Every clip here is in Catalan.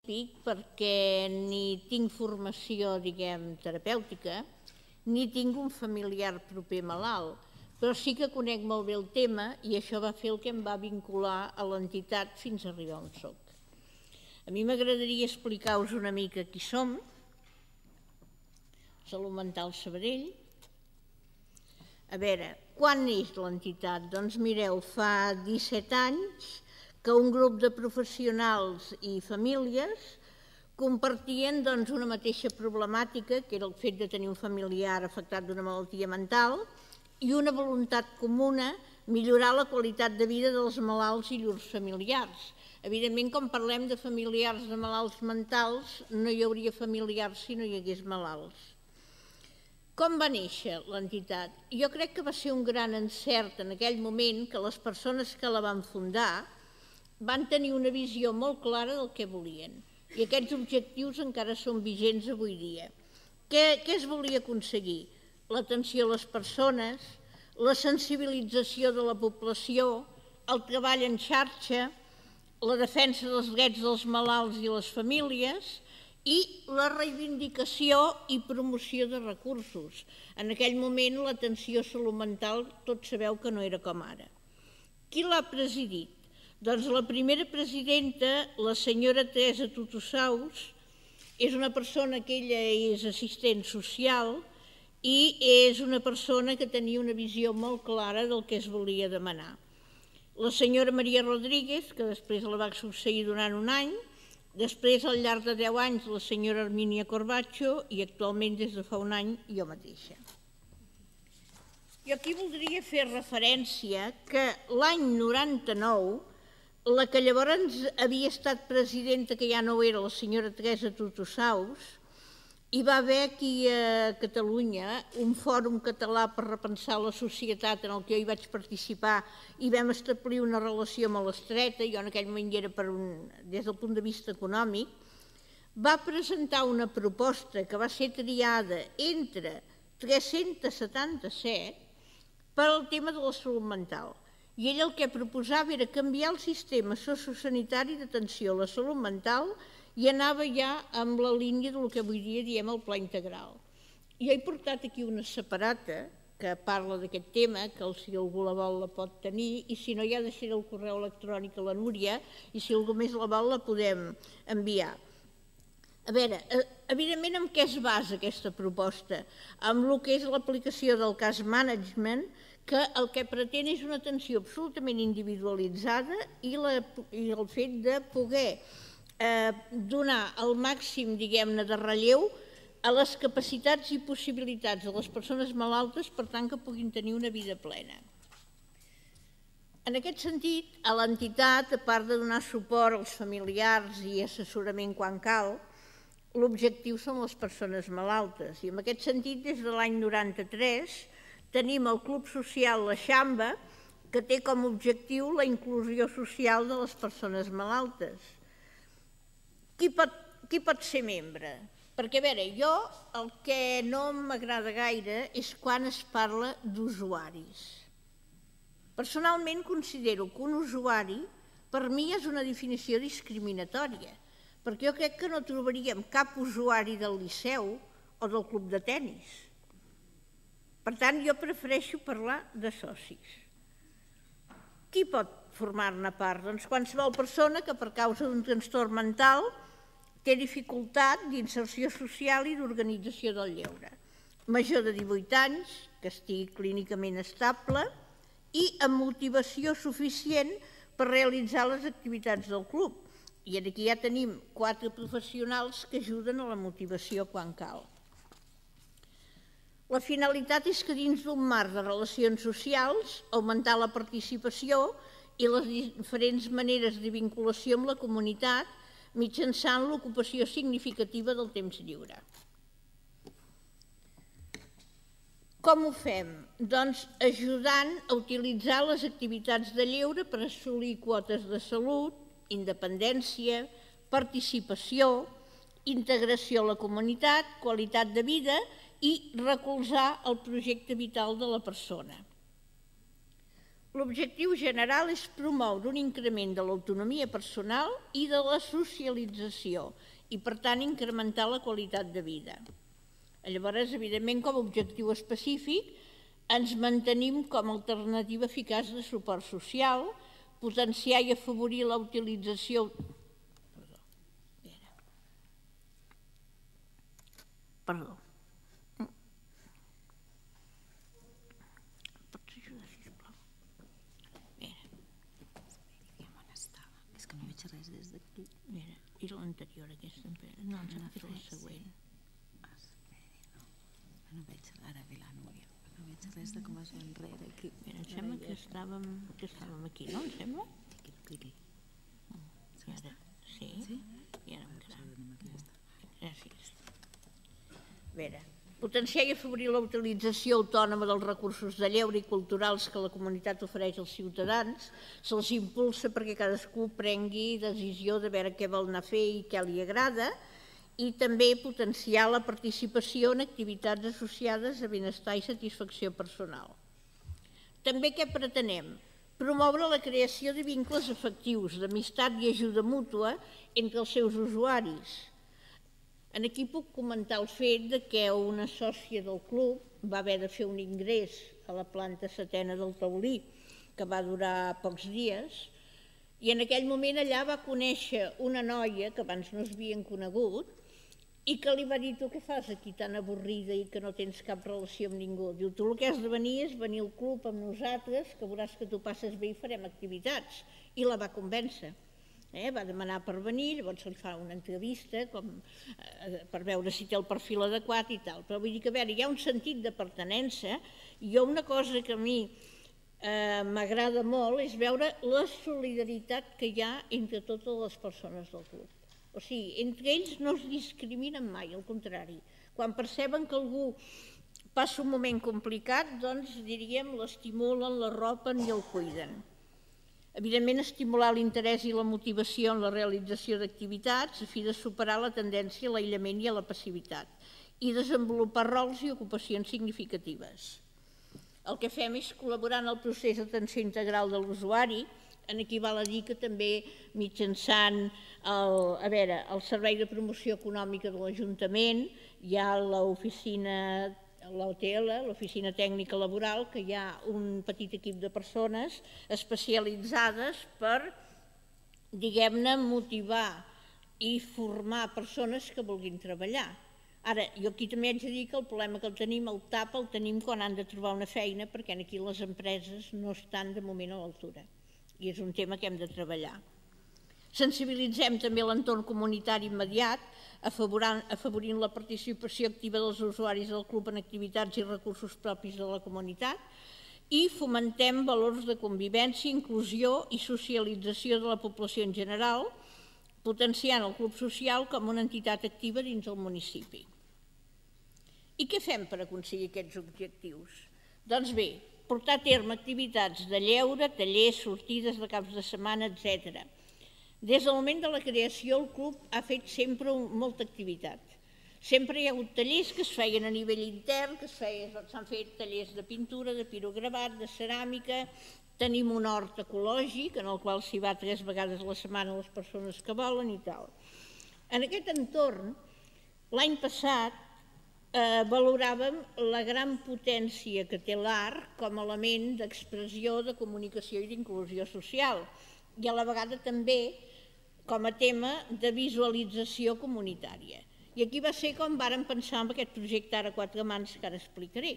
perquè ni tinc formació, diguem, terapèutica, ni tinc un familiar proper malalt, però sí que conec molt bé el tema i això va fer el que em va vincular a l'entitat fins a arribar on soc. A mi m'agradaria explicar-vos una mica qui som. Salut Mental Sabadell. A veure, quan neix l'entitat? Doncs mireu, fa 17 anys que un grup de professionals i famílies compartien una mateixa problemàtica, que era el fet de tenir un familiar afectat d'una malaltia mental, i una voluntat comuna, millorar la qualitat de vida dels malalts i llurs familiars. Evidentment, quan parlem de familiars de malalts mentals, no hi hauria familiars si no hi hagués malalts. Com va néixer l'entitat? Jo crec que va ser un gran encert en aquell moment que les persones que la van fundar van tenir una visió molt clara del que volien. I aquests objectius encara són vigents avui dia. Què es volia aconseguir? L'atenció a les persones, la sensibilització de la població, el treball en xarxa, la defensa dels drets dels malalts i les famílies i la reivindicació i promoció de recursos. En aquell moment l'atenció a salut mental tots sabeu que no era com ara. Qui l'ha presidit? Doncs la primera presidenta, la senyora Teresa Tutusaus, és una persona que ella és assistent social i és una persona que tenia una visió molt clara del que es volia demanar. La senyora Maria Rodríguez, que després la va succeir durant un any, després al llarg de 10 anys la senyora Hermínia Corbacho i actualment des de fa un any jo mateixa. Jo aquí voldria fer referència que l'any 99 la que llavors havia estat presidenta, que ja no era, la senyora Teresa Tutusaus, hi va haver aquí a Catalunya un fòrum català per repensar la societat en el que jo hi vaig participar i vam establir una relació molt estreta, jo en aquell moment hi era des del punt de vista econòmic, va presentar una proposta que va ser triada entre 377 per al tema de la salut mental. I ell el que proposava era canviar el sistema sociosanitari d'atenció a la salut mental i anava ja amb la línia del que avui dia diem el pla integral. Jo he portat aquí una separata que parla d'aquest tema, que si algú la vol la pot tenir, i si no ja deixaré el correu electrònic a la Núria i si algú més la vol la podem enviar. A veure, evidentment en què es basa aquesta proposta? En el que és l'aplicació del cas management, que el que pretén és una atenció absolutament individualitzada i el fet de poder donar el màxim, diguem-ne, de relleu a les capacitats i possibilitats de les persones malaltes per tant que puguin tenir una vida plena. En aquest sentit, a l'entitat, a part de donar suport als familiars i assessorament quan cal, l'objectiu són les persones malaltes i en aquest sentit des de l'any 93 tenim el Club Social La Xamba, que té com a objectiu la inclusió social de les persones malaltes. Qui pot ser membre? Perquè, a veure, jo el que no m'agrada gaire és quan es parla d'usuaris. Personalment considero que un usuari, per mi, és una definició discriminatòria, perquè jo crec que no trobaríem cap usuari del Liceu o del club de tenis. Per tant, jo prefereixo parlar de socis. Qui pot formar-ne part? Doncs qualsevol persona que per causa d'un trastorn mental té dificultat d'inserció social i d'organització del lleure. Major de 18 anys, que estigui clínicament estable i amb motivació suficient per realitzar les activitats del club. I aquí ja tenim 4 professionals que ajuden a la motivació quan cal. La finalitat és que dins d'un marc de relacions socials augmentar la participació i les diferents maneres de vinculació amb la comunitat mitjançant l'ocupació significativa del temps lliure. Com ho fem? Doncs ajudant a utilitzar les activitats de lleure per assolir quotes de salut, independència, participació, integració a la comunitat, qualitat de vida i recolzar el projecte vital de la persona. L'objectiu general és promoure un increment de l'autonomia personal i de la socialització i, per tant, incrementar la qualitat de vida. Llavors, evidentment, com a objectiu específic, ens mantenim com a alternativa eficaç de suport social, potenciar i afavorir la utilització... Perdó. Pots ajudar, sisplau? És que no veig res des d'aquí. I l'anterior, aquesta? No, ens ha fet la següent. No veig, ara ve la Núria. No veig res de com es va enrere aquí. Em sembla que estàvem aquí, no? Em sembla? Cliqui. Sí? I ara em quedem. Gràcies. A veure, potenciar i afavorir la utilització autònoma dels recursos de lleure i culturals que la comunitat ofereix als ciutadans, se'ls impulsa perquè cadascú prengui decisió de veure què vol anar a fer i què li agrada, i també potenciar la participació en activitats associades a benestar i satisfacció personal. També què pretenem? Promoure la creació de vincles afectius, d'amistat i ajuda mútua entre els seus usuaris. Aquí puc comentar el fet que una sòcia del club va haver de fer un ingrés a la planta 7a del Taulí, que va durar pocs dies, i en aquell moment allà va conèixer una noia que abans no es havien conegut i que li va dir: tu què fas aquí tan avorrida i que no tens cap relació amb ningú? Diu: tu el que has de venir és venir al club amb nosaltres, que veuràs que tu passes bé i farem activitats. I la va convèncer. Va demanar per venir, llavors se li fa una entrevista per veure si té el perfil adequat i tal. Però vull dir que, a veure, hi ha un sentit de pertinença, i una cosa que a mi m'agrada molt és veure la solidaritat que hi ha entre totes les persones del club. O sigui, entre ells no es discriminen mai, al contrari. Quan perceben que algú passa un moment complicat, doncs, diríem, l'estimulen, l'arropen i el cuiden. Evidentment, estimular l'interès i la motivació en la realització d'activitats a fi de superar la tendència a l'aïllament i a la passivitat i desenvolupar rols i ocupacions significatives. El que fem és col·laborar en el procés d'atenció integral de l'usuari. Aquí val a dir que també mitjançant el Servei de Promoció Econòmica de l'Ajuntament hi ha l'oficina, l'OTL, l'Oficina Tècnica Laboral, que hi ha un petit equip de persones especialitzades per, diguem-ne, motivar i formar persones que vulguin treballar. Ara, jo aquí també haig de dir que el problema que el tenim, el TAP, el tenim quan han de trobar una feina, perquè aquí les empreses no estan de moment a l'altura. I és un tema que hem de treballar. Sensibilitzem també l'entorn comunitari immediat, afavorint la participació activa dels usuaris del club en activitats i recursos propis de la comunitat, i fomentem valors de convivència, inclusió i socialització de la població en general, potenciant el club social com una entitat activa dins del municipi. I què fem per aconseguir aquests objectius? Doncs bé, portar a terme activitats de lleure, tallers, sortides de caps de setmana, etc. Des del moment de la creació, el club ha fet sempre molta activitat. Sempre hi ha hagut tallers que es feien a nivell intern, que s'han fet tallers de pintura, de pirogravat, de ceràmica. Tenim un hort ecològic en el qual s'hi va 3 vegades a la setmana les persones que volen i tal. En aquest entorn, l'any passat, valoràvem la gran potència que té l'art com a element d'expressió, de comunicació i d'inclusió social, i a la vegada també com a tema de visualització comunitària. I aquí va ser com vàrem pensar en aquest projecte Ara 4 mans, que ara explicaré.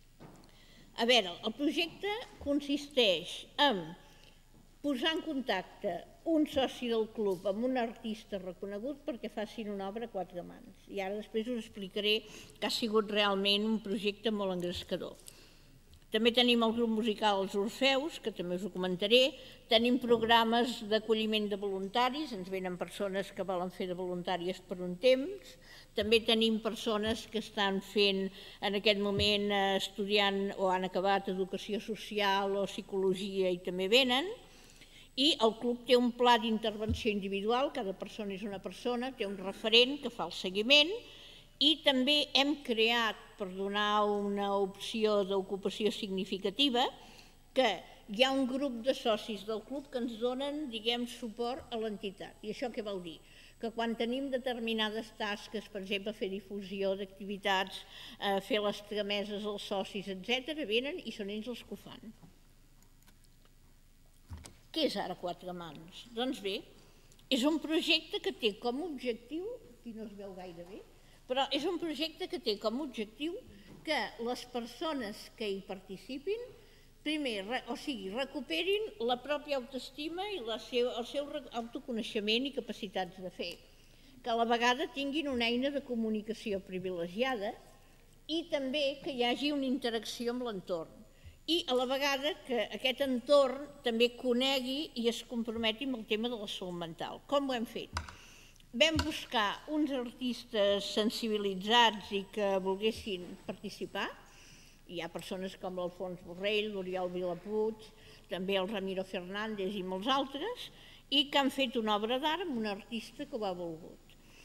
A veure, el projecte consisteix en posar en contacte un soci del club amb un artista reconegut perquè facin una obra a 4 mans. I ara després us explicaré que ha sigut realment un projecte molt engrescador. També tenim el grup musical Els Orfeus, que també us ho comentaré. Tenim programes d'acolliment de voluntaris, ens venen persones que volen fer de voluntàries per un temps. També tenim persones que estan fent en aquest moment estudiant o han acabat educació social o psicologia i també venen. I el club té un pla d'intervenció individual, cada persona és una persona, té un referent que fa el seguiment, i també hem creat, per donar una opció d'ocupació significativa, que hi ha un grup de socis del club que ens donen, diguem, suport a l'entitat. I això què vol dir? Que quan tenim determinades tasques, per exemple, fer difusió d'activitats, fer les trameses als socis, etc., venen i són ells els que ho fan. Què és ara Quatre Mans? Doncs bé, és un projecte que té com a objectiu, aquí no es veu gaire bé, però és un projecte que té com a objectiu que les persones que hi participin, primer, recuperin la pròpia autoestima i el seu autoconeixement i capacitats de fer, que a la vegada tinguin una eina de comunicació privilegiada i també que hi hagi una interacció amb l'entorn i a la vegada que aquest entorn també conegui i es comprometi amb el tema de la salut mental. Com ho hem fet? Vam buscar uns artistes sensibilitzats i que volguessin participar. Hi ha persones com l'Alfons Borrell, l'Oriol Vilapuig, també el Ramiro Fernández i molts altres, i que han fet una obra d'art amb un artista que ho ha volgut.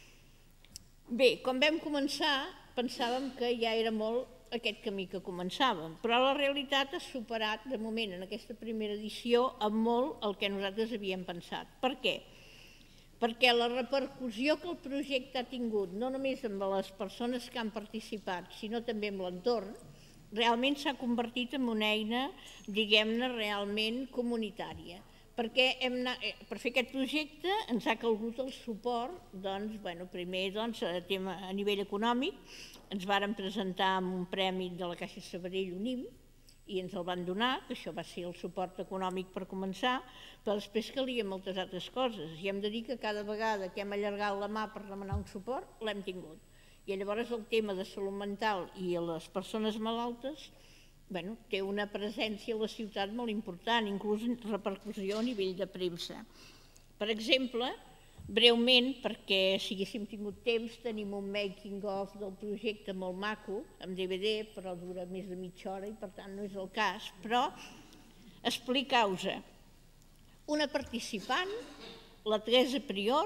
Bé, quan vam començar pensàvem que ja era molt aquest camí que començàvem, però la realitat ha superat de moment en aquesta primera edició amb molt el que nosaltres havíem pensat. Per què? Perquè la repercussió que el projecte ha tingut, no només amb les persones que han participat, sinó també amb l'entorn, realment s'ha convertit en una eina, diguem-ne, realment comunitària. Perquè per fer aquest projecte ens ha calgut el suport, primer a nivell econòmic, ens varen presentar amb un premi de la Caixa Sabadell Unim i ens el van donar, que això va ser el suport econòmic per començar, però després calien moltes altres coses i hem de dir que cada vegada que hem allargat la mà per demanar un suport l'hem tingut. I llavors el tema de salut mental i les persones malaltes té una presència a la ciutat molt important, inclús repercussió a nivell de premsa. Per exemple, breument, perquè si haguéssim tingut temps, tenim un making of del projecte molt maco, amb DVD, però dura més de mitja hora i per tant no és el cas, però explicar-vos. Una participant, la Teresa Prior,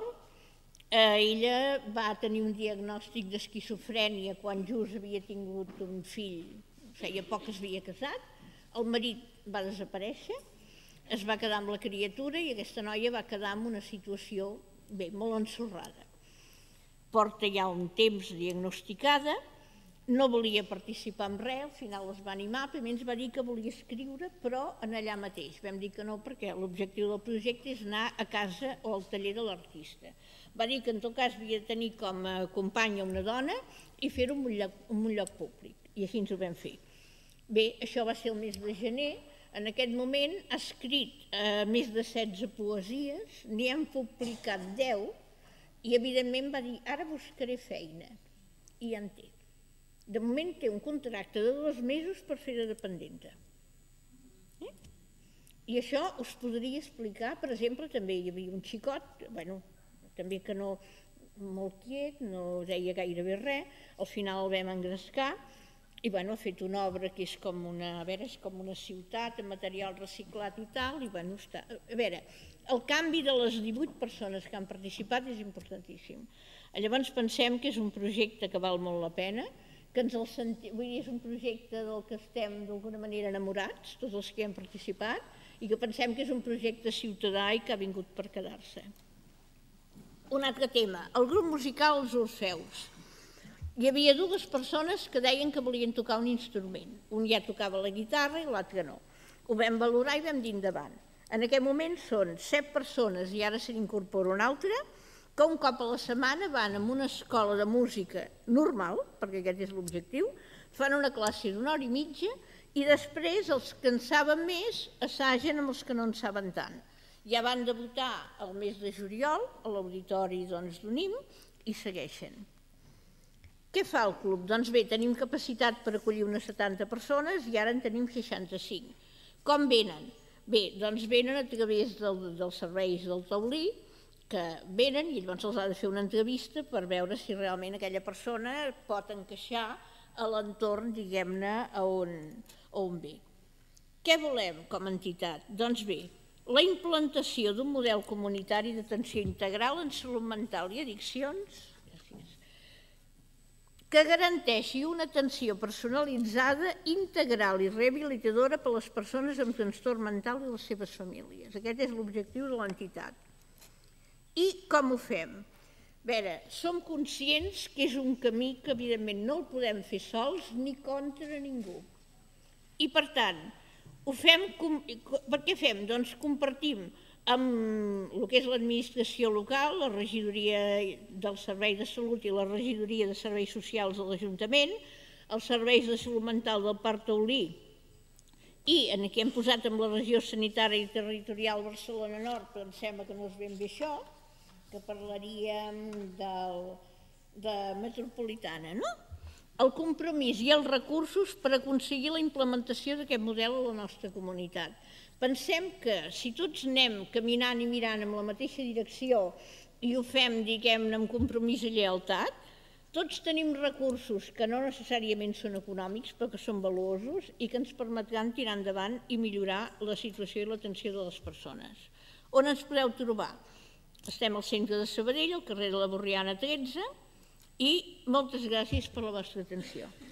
ella va tenir un diagnòstic d'esquizofrènia quan just havia tingut un fill, feia poc que es havia casat, el marit va desaparèixer, es va quedar amb la criatura i aquesta noia va quedar en una situació molt ensorrada. Porta ja un temps diagnosticada, no volia participar en res, al final es va animar, primer ens va dir que volia escriure, però en allà mateix. Vam dir que no perquè l'objectiu del projecte és anar a casa o al taller de l'artista. Va dir que en tot cas havia de tenir com a companya una dona i fer-ho en un lloc públic, i així ens ho vam fer. Bé, això va ser el mes de gener, en aquest moment ha escrit més de 16 poesies, n'hi hem publicat 10 i evidentment va dir ara buscaré feina i ja en té. De moment té un contracte de 2 mesos per fer de dependenta. I això us podria explicar, per exemple, també hi havia un xicot, també que no, molt quiet, no deia gairebé res, al final el vam engrescar i ha fet una obra que és com una ciutat amb material reciclat i tal, i està... A veure, el canvi de les 18 persones que han participat és importantíssim. Llavors pensem que és un projecte que val molt la pena, que és un projecte del que estem d'alguna manera enamorats, tots els que hi hem participat, i que pensem que és un projecte ciutadà i que ha vingut per quedar-se. Un altre tema, el grup musical Els Orfeus. Hi havia 2 persones que deien que volien tocar un instrument. Un ja tocava la guitarra i l'altre no. Ho vam valorar i vam dir endavant. En aquest moment són 7 persones i ara se n'incorpora una altra, que un cop a la setmana van a una escola de música normal, perquè aquest és l'objectiu, fan una classe d'1 hora i mitja i després els que en saben més assagen amb els que no en saben tant. Ja van debutar el mes de juliol a l'auditori d'Unim i segueixen. Què fa el club? Doncs bé, tenim capacitat per acollir unes 70 persones i ara en tenim 65. Com venen? Bé, doncs venen a través dels serveis del taulí, que venen i llavors els ha de fer una entrevista per veure si realment aquella persona pot encaixar a l'entorn, diguem-ne, on ve. Què volem com a entitat? Doncs bé, la implantació d'un model comunitari d'atenció integral en salut mental i addiccions que garanteixi una atenció personalitzada, integral i rehabilitadora per a les persones amb trastorn mental i les seves famílies. Aquest és l'objectiu de l'entitat. I com ho fem? A veure, som conscients que és un camí que evidentment no el podem fer sols ni contra ningú. I per tant, per què fem? Doncs compartim amb el que és l'administració local, la regidoria del Servei de Salut i la regidoria de Serveis Socials de l'Ajuntament, els serveis de salut mental del Parc Taulí i aquí hem posat amb la regió sanitària i territorial Barcelona Nord, però em sembla que no és ben bé això, que parlaríem de metropolitana, no? El compromís i els recursos per aconseguir la implementació d'aquest model a la nostra comunitat. Pensem que si tots anem caminant i mirant en la mateixa direcció i ho fem, diguem-ne, amb compromís i lleialtat, tots tenim recursos que no necessàriament són econòmics, però que són valuosos i que ens permetran tirar endavant i millorar la situació i l'atenció de les persones. On ens podeu trobar? Estem al centre de Sabadell, al carrer de la Borriana 13, i moltes gràcies per la vostra atenció.